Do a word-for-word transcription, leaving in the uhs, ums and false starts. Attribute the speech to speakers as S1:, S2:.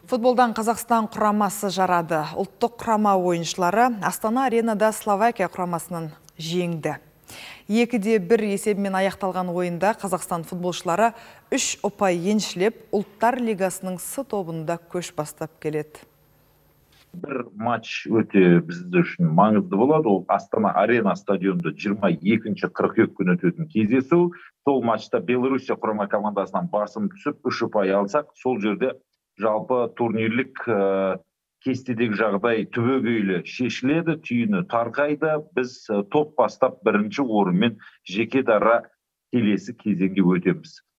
S1: Футболдан Қазақстан құрамасы жарады. Ұлттық құрама ойыншылары Астана аренада Словакия құрамасының жеңді. Екіде бір есебімен аяқталған ойында Қазақстан футболшылары үш ұпай еншілеп, Ұлттар лигасының С тобында көш бастап келеді.
S2: Бір матч өте бізді үшін маңызды болады. Ол Астана арена стадионында жиырма екінші қыркүйек күні өтетін кездесу. Сол матчта Белоруссия құрама командасынан басым түсіп, үш ұпай алсақ, сол жерде жалпы турнирлік кестедегі жағдай түбегейлі шешіледі, түйіні тарқайды. Біз топ бастап бірінші орынмен жеке дара келесі кезеңге өтеміз.